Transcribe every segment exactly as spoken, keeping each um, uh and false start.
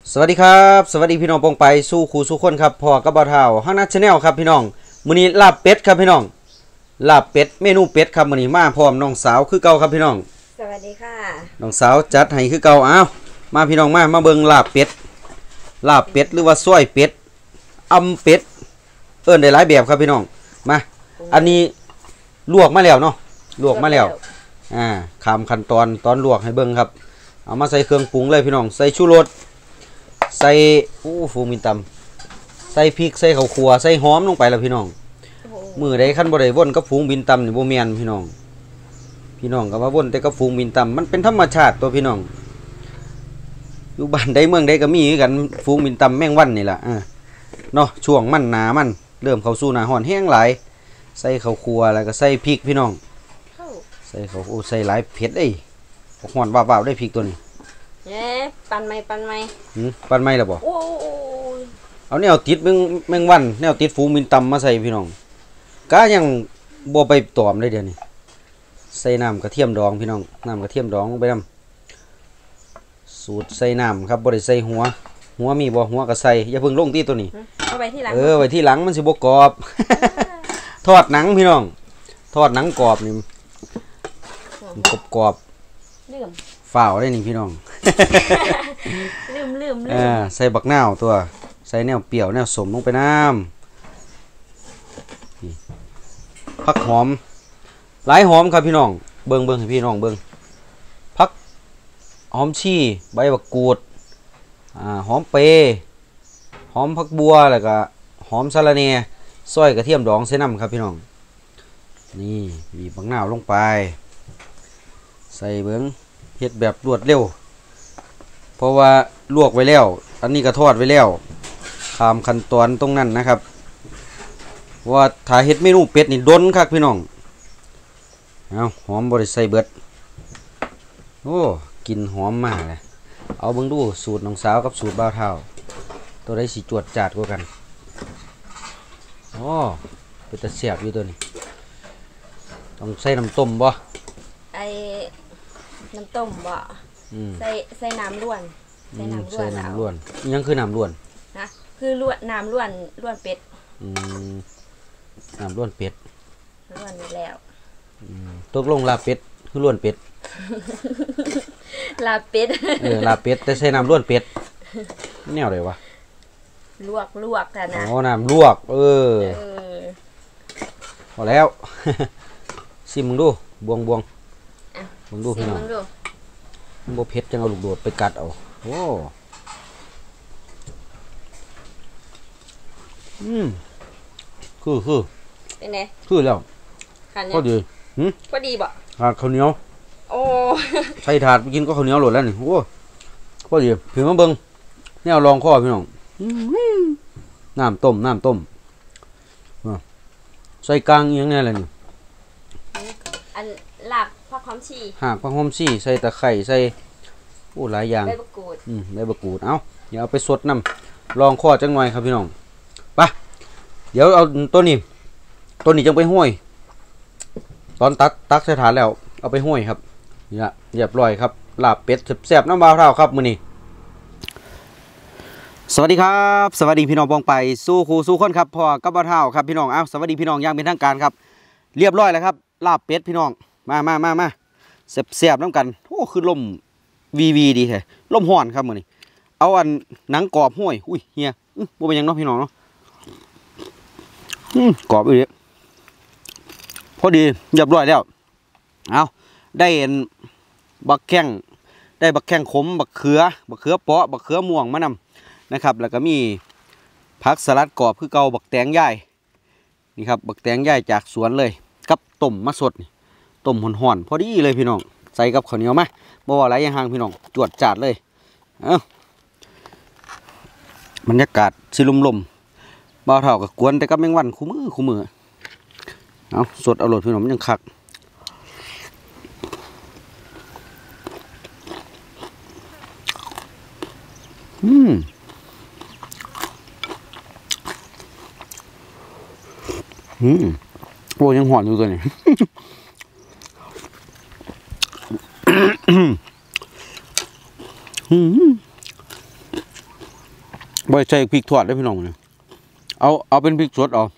สวัสดีครับสวัสดีพี่น้องปองไปสู้ครูสู้คนครับพ่อกับบ่าวเฒ่าห้างนัดชาแนลครับพี่น้องมื้อนี้ลาบเป็ดครับพี่น้องลาบเป็ดเมนูเป็ดครับมื้อนี้มาพร้อมน้องสาวคือเก่าครับพี่น้องสวัสดีค่ะน้องสาวจัดให้คือเก่าอ้าวมาพี่น้องมามาเบิ่งลาบเป็ดลาบเป็ดหรือว่าซอยเป็ดอำเป็ดเอิ้นได้หลายแบบครับพี่น้องมาอันนี้ลวกมาแล้วเนาะลวกมาแล้วอ่าข้ามขั้นตอนตอนลวกให้เบิ่งครับเอามาใส่เครื่องปรุงเลยพี่น้องใส่ชูรสใส่โอ้ฟูมินตำใส่พริกใส่ข้าวคั่วใส่หอมลงไปแล้วพี่น้องมือใดขั้นบ่ได้ว่นกับฟูงบินตำนี่บ่แม่นพี่น้องพี่น้องก็ว่าว่นแต่กับฟูงบินตำมันเป็นธรรมชาติตัวพี่น้องอยู่บ้านใดเมืองใดก็มีกันฟูงบินตำแมงวันนี่ล่ะอ่าเนาะช่วงมันหนามันเริ่มเข้าสู่หน้าร้อนแห้งหลายใส่ข้าวคั่วแล้วก็ใส่พริกพี่น้องใส่ข้าวโอ้ใส่หลายเผ็ดเอ้ยฮ้อนว้าวๆได้พริกตัวนี้เอ๊ะปันไหมปันไหมหืมปันไหมล่ะบ่โอ้เอาแนวติดแมงแมงวันแนวติดฟูมินตำมาใส่พี่น้องก็ยังบ่ไปตอมเลยเดี๋ยวนี้ใส่น้ำกระเทียมดองพี่น้องน้ำกระเทียมดองลงไปนำสูตรใส่น้ำครับบ่ได้ใส่หัวหัวมีบ่หัวก็ใส่อย่าเพิ่งลงที่ตัวนี้เอาไปที่หลังเออไว้ที่หลังมันสิบ่กรอบ ทอดหนังพี่น้องทอดหนังกรอบนี่กรอบกรอบลืมฝ่าวได้นี่พี่น้องลืมลืมลืมอ่าใส่บักนาวตัวใส่แนวเปรี้ยวแนวสมลงไปน้ำผักหอมหลายหอมครับพี่น้องเบิ่งเบิ่งให้พี่น้องเบิ่งผักหอมชี่ใบบักกูดอ่าหอมเปรย์หอมผักบัวแล้วก็หอมสะระแหน่ซอยกระเทียมดองใส่น้ำครับพี่น้องนี่บีบบักนาวลงไปใส่เบิ่งเฮ็ดแบบรวดเร็วเพราะว่าลวกไว้แล้วอันนี้ก็ทอดไว้แล้วตามขั้นตอนตรงนั้นนะครับว่าถ้าเฮ็ดเมนูเป็ดนี่ดนคักพี่น้องเอาหอมบริใส่เบิดโอ้กินหอมมากเลยเอาเบิ่งดูสูตรน้องสาวกับสูตรบ่าวเฒ่าตัวใดสิจวดจาดกว่ากันโอ้เป็นตะแซ่บอยู่ตัวนี้ต้องใส่น้ำต้มบ่ไอ้น้ำต้มบ่ใส่ใส่น้ำล้วนใส่น้ำล้วนใส่น้ำล้วนยังคือน้ำล้วนนะคือล้วนน้ำล้วนล้วนเป็ดอืมน้ำล้วนเป็ดล้วนอยู่แล้วตกลงลาเป็ดคือล้วนเป็ดลาเป็ดเออลาเป็ดแต่ใส่น้ำล้วนเป็ดแนวไหนวะลวกลวกกันนะอ๋อน้ำลวกเออพอแล้ว ชิมมึงดูบวงบวงมึงดูพี่น้องมึงบ่เผ็ดจังเอาลูกโดดไปกัดเอาโอ้อืมคือคือเป็นไงคือแล้วพอดีหืมพอดีบ่ขาดข้าวเหนียวโอ้ใส่ถาดไปกินก็ข้าวเหนียวหล่นแล้วนี่โอ้พอดีถึงมาเบิ่งแนวรองข้อพี่น้องน้ำต้มน้ำต้มใส่กลางยังไงล่ะนี่อันหลักผักหอมชีหากผักหอมชีใส่ตะไคร้ใส่โอ้หลายอย่างใบมะกรูดอืมใบมะกรูดเอาเดี๋ยวเอาไปสดน้ำลองข้อจังหน่อยครับพี่น้องไปเดี๋ยวเอาตัวนี้ตัวนี้จังไปห้วยตอนตักตักใส่ถาดแล้วเอาไปห้วยครับนี่ละเรียบร้อยครับลาบเป็ดแซ่บๆน้ำบ่าวเฒ่าครับมื้อนี้สวัสดีครับสวัสดีพี่น้องปองไปสู้ครูสู้คนครับพ่อกับบ่าวเฒ่าครับพี่น้องอ้าวสวัสดีพี่น้องอย่างเป็นทางการครับเรียบร้อยแล้วครับลาบเป็ดพี่น้องมามามามาแซ่บๆน้ำกันโอ้คือลมวีวีดีแท้ลมห่อนครับมื้อนี้เอาอันหนังกรอบห้วยอุ้ยเฮียบ่เป็นหยังเนาะพี่น้องเนาะอืมกรอบอีกพอดีเรียบร้อยแล้วเอาได้เห็นบักแข้งได้บักแข้งขมบักเขือบักเขือเปาะบักเขือม่วงมานำนะครับแล้วก็มีผักสลัดกรอบคือเก่าบักแตงย่ายนี่ครับบักแตงย่ายจากสวนเลยกับต้มมะสดนี่ต้มห่อนๆพอดีเลยพี่น้องใส่กับข้าวเหนียวมาบ่ว่าอะไรยังห่างพี่น้องจวดจาดเลยเอ้าบรรยากาศสิลมๆบ่าวเฒ่ากับกวนแต่กับแมงวันคู่มือคู่มือเอาสดเอาโหลดพี่น้องมันยังคักอืมอืมโอ้ยังหอนอยู่ตัวนี้อืมบ่ใส่พริกทอดได้พี่น้องเนี่ยเอาเอาเป็นพริกสดเอา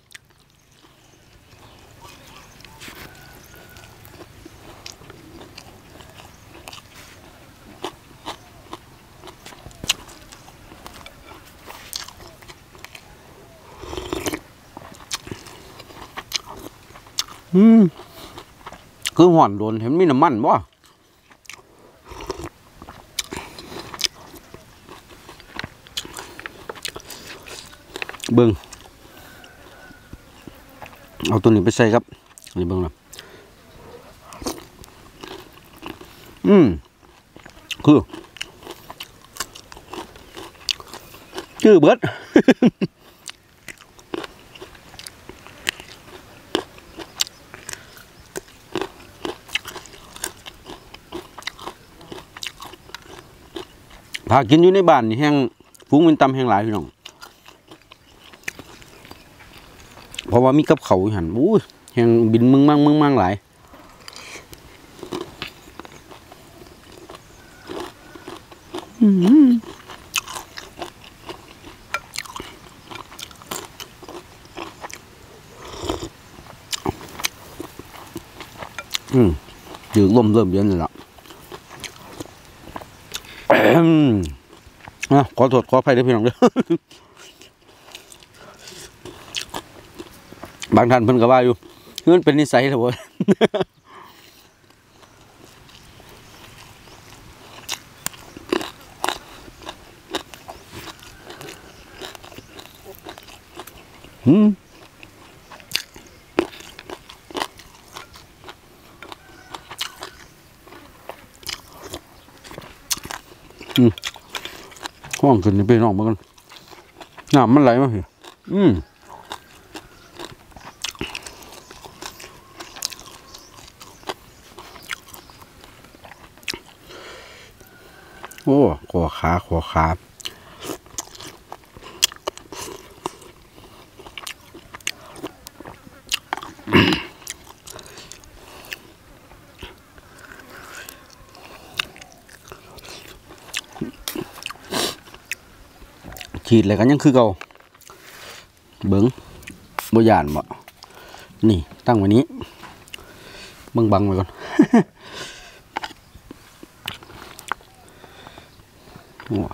อืมคือห่อนโดนเห็นมีน้ำมันบ่เบิ่งเอาตัวนี้ไปใส่ครับนี่เบิ่งนะอืมคือคือเบิด พากินอยู่ในบ้านนี่แห้งฟุ้งเป็นตำแห้งหลายพี่น้องเพราะว่ามีกับเขาหันอู้แห้งบินมึงมั่งมึงมั่งหลายอืมอืมถือลมเริ่มเย็นเลยละอ่ะขอโทษขออภัยด้วยพี่น้องเด้อบางท่านเพิ่นก็ว่าอยู่มันเป็นนิสัยเถอะบ่อืมอืมห้องขึ้นนี่ไปน้องมากันน้ำมันไหลมาเหรออืมโอ้ขอขาขอขาขีดอะไรกันยังคือเก่าเบิ้งบ่ยานบ่นี่ตั้งไว้นี้บังบังไว้ก่อนโอ้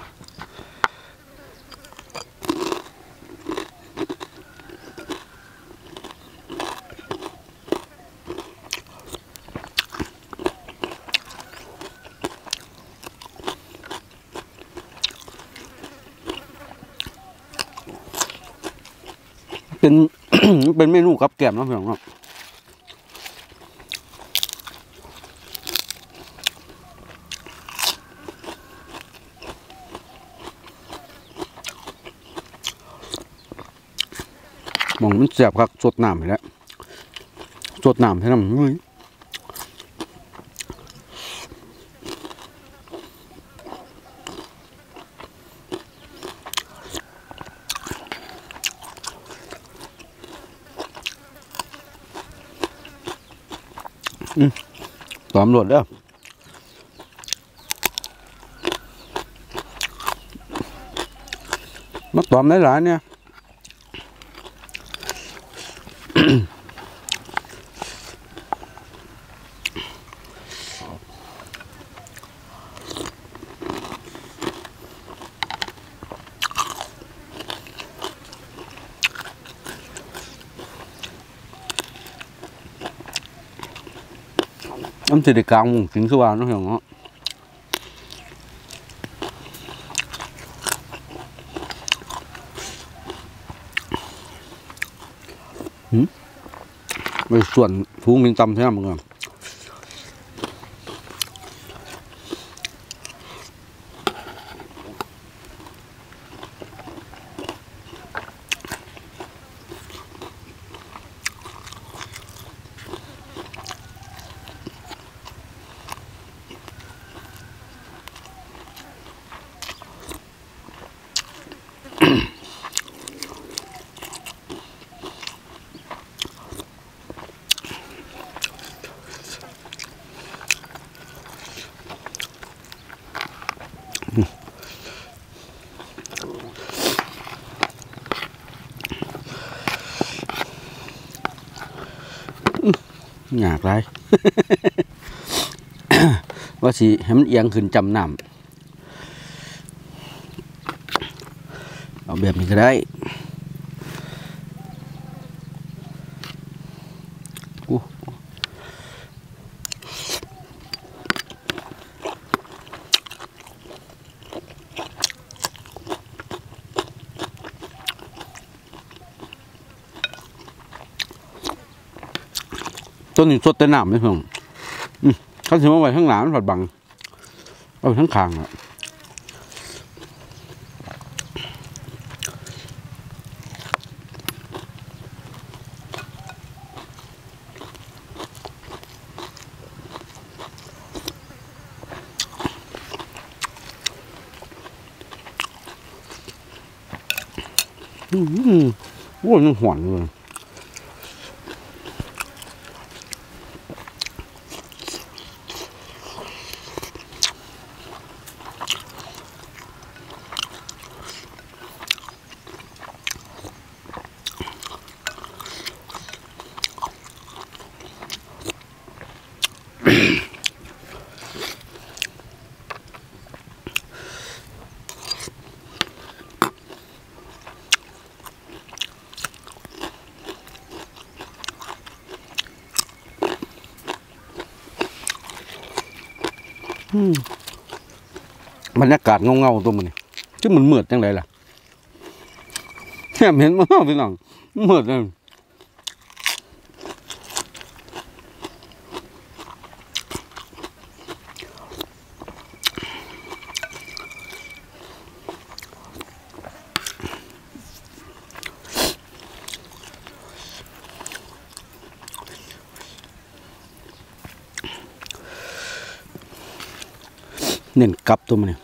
เป็น เป็นเมนูกับแกล้มนะพี่น้องครับมองมันแสบครับสดน้ำไปแล้วสดน้ำให้น้ำเฮ้ยอืมตามรวดเด้อมาตอมได้หลายเนี่ยน้ำสิได้กลางวงกินคือว่าน้องเหี่ยวเนาะหืมไปส่วนฟูงมิงตำใช่ไหมมึงอ่ะหยากไร ว่าสิให้มันเอียงขึ้นจำน้ำเอาแบบนี้ก็ได้อู้ต้นนี้สดแต่น้ำไม่เพิ่งเขาถือมาไว้ข้างหลังมันผัดบังเอาไปทั้งคางอ่ะอืมโอ้ยยังหวานเลยบรรยากาศเงาๆตัวมันนี่ที่มันมืดจังไรล่ะแค่เห็นมั้งพี่น้องมืดเลยเน้นกับตัวมันนี่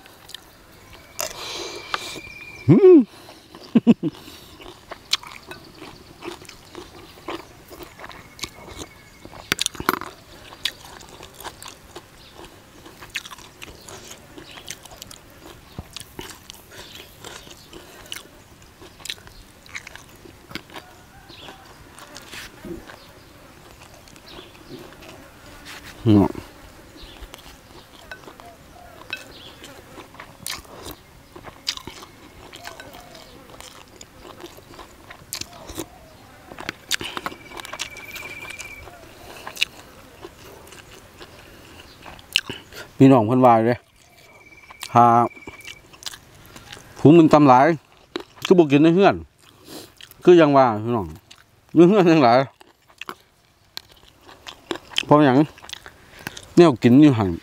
อืมมีน้องเพิ่นวายเลยหาผูมันตำหลายคือบอกกินในเฮือนคือยังว่าพี่น้องเฮือนทั้งหลายเพราะอย่างแนวกินอยู่ห่าง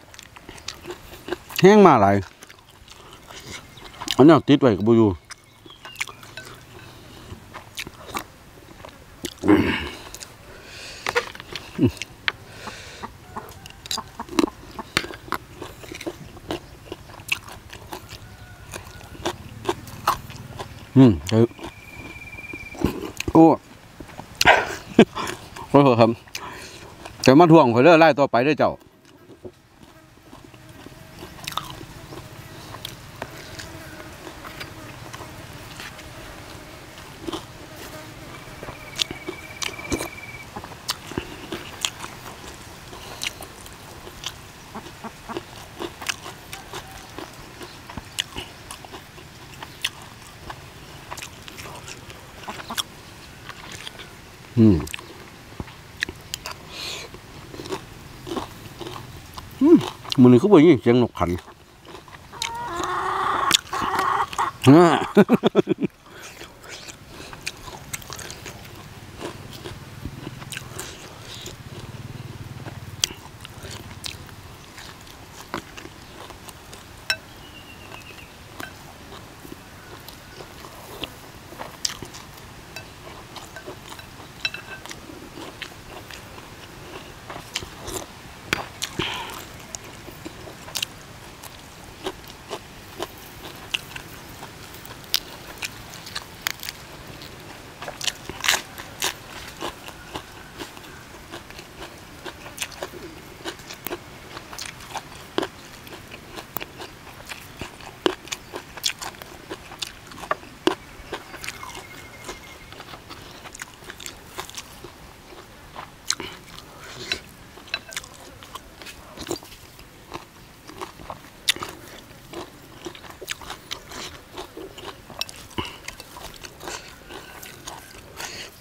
แห้งมาหลายอันนี้ติดไว้กับบุยูอืมเออโอ้โอ้ครับแต่มาทวงเขาเรื่อยไล่ต่อไปได้เจ้าอืมมันนี่เขาบอกอย่างเสียงนกขัน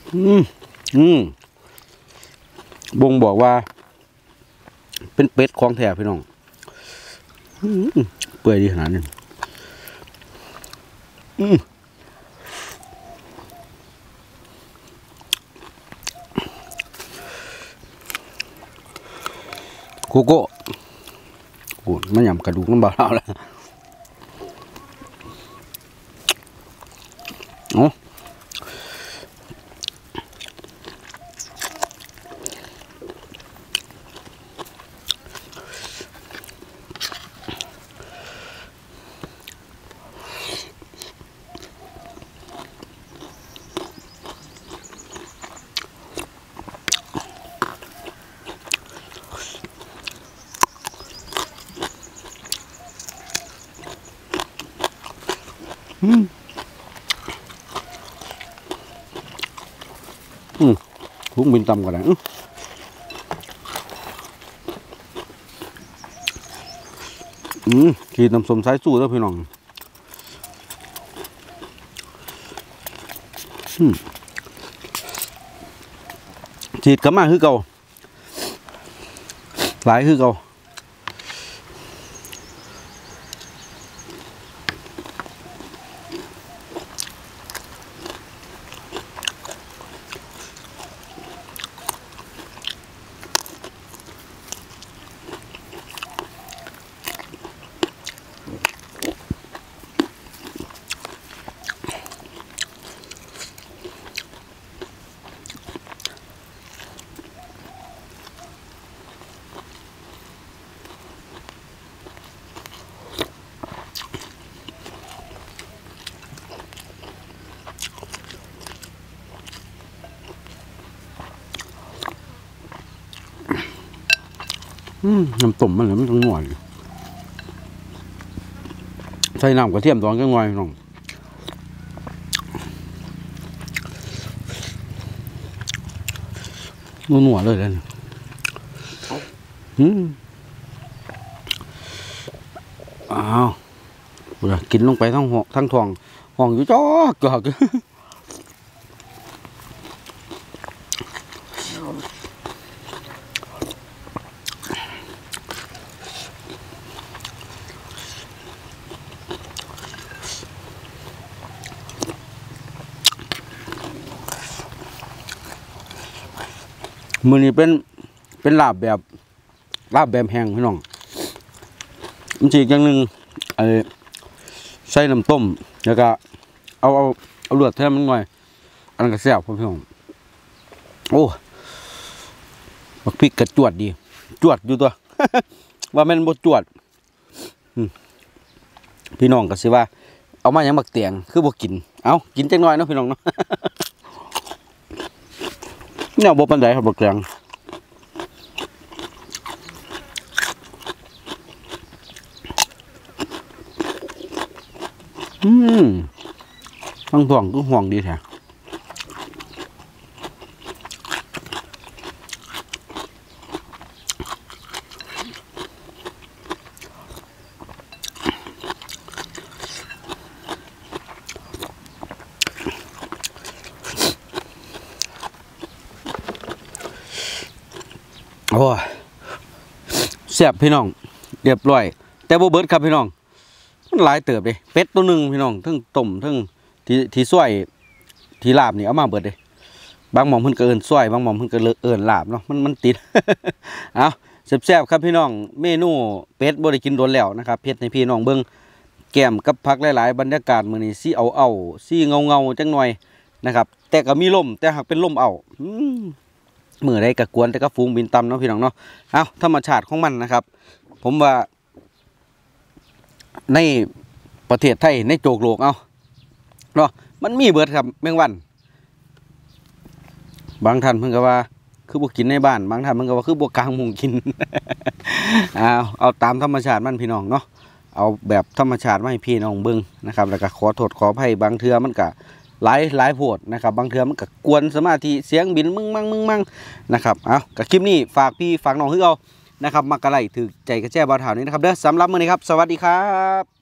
อืมอืมบ่งบอกว่าเป็นเป็ดของแท้พี่น้องเปื่อยดีขนาดนี้โกโก้โอ้มันยำกระดูกน้ำเบาแล้วโอ้อืมอืมพุ่งบินต่ำกว่านั้นอืมขีดน้ำส้มสายสู้แล้วพี่น้องอืมฉีดกระมาคือเก่าหลายคือเก่าอืมน้ำต้มมันเลยมันต้องหน่อยใส่น้ำกระเทียมตอนก็ง่อยน้องนัวหนัวเลยเลยอืมอ้าวกินลงไปทั้งหัวทั้งท้องห้องอยู่จ้อกจอกมือนี้เป็นเป็นลาบแบบลาบแบบแห้งพี่น้องมันจีอย่างหนึ่งไอ้ใส่น้ำต้มแล้วก็เอาเอาเอาเลือดแทมมันหน่อยอันนั้นก็แซ่บพี่น้องโอ้บักพริกกระจวดดีจวดอยู่ตัว ว่ามันบ่จวดพี่น้องก็สิว่าเอามาอย่างบักเตียงคือบ่กินเอากินจังหน่อยเนาะพี่น้องเนาะ เนี่ยบ่ปานใดครับบักเตียงอืมทั้งห่วงก็ห่วงดีแท้โอ้แซ่บพี่น้องเรียบร้อยแต่บ่เบิดครับพี่น้องมันหลายเติบเลยเป็ดตัวหนึ่งพี่น้องทั้งต้มทั้งที่ที่ซอยที่ลาบนี่เอามาเบิดเลยบางหม่อมเพิ่นก็เอิ้นซอยบางหม่อมเพิ่นก็เอิ้นลาบเนาะมันมันติด เอาแซ่บๆครับพี่น้องเมนูเป็ดบ่ได้กินโดนแล้วนะครับเฮ็ดให้พี่น้องเบิ่งแก้มกับผักหลายๆบรรยากาศมื้อนี้สิเอาเอาสิเงาๆจังหน่อยนะครับแต่ก็มีลมแต่หากเป็นลมเอามื้อใดก็กวนแต่ก็ฝูงบินต่ำเนาะพี่น้องเนาะเอาธรรมชาติของมันนะครับผมว่าในประเทศไทยในโจกโลกเอาเนาะมันมีเบิดครับแมงวันบางท่านเพิ่งก็ว่าคือบ่กินในบ้านบางท่านเพิ่งก็ว่าคือบ่กลางมุงกิน เอาเอาตามธรรมชาติมันพี่น้องเนาะเอาแบบธรรมชาติมาให้พี่น้องเบิ่งนะครับแล้วก็ขอโทษขออภัยบางเทื่อมันก็หลายหลายโพดนะครับบางเทื่อมันก็กวนสมาธิเสียงบินมึงมั่งมึงมั่งนะครับเอากับคลิปนี้ฝากพี่ฝากน้องคือเอานะครับมักกะไลถือใจกระแจบ่าวถาวนี้นะครับเด้อสำหรับมื้อนี้ครับสวัสดีครับ